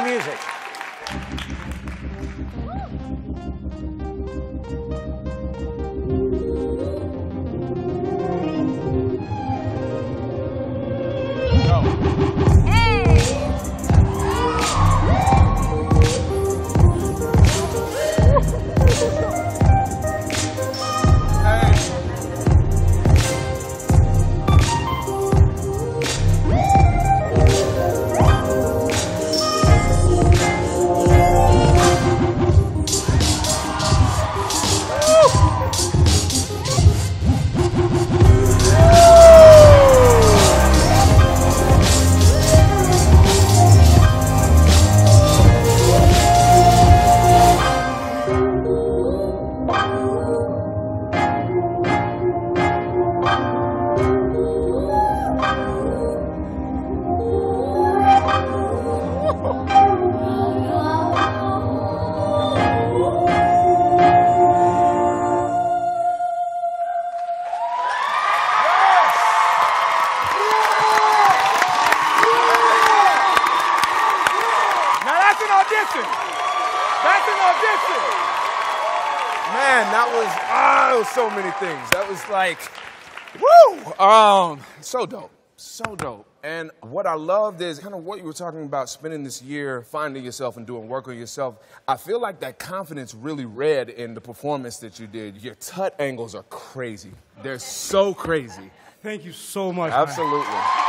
music. That's an audition. Man, that was so many things. That was like, woo! So dope, so dope. And what I loved is kind of what you were talking about, spending this year finding yourself and doing work on yourself. I feel like that confidence really read in the performance that you did. Your tut angles are crazy. They're so crazy. Thank you so much. Absolutely. Man.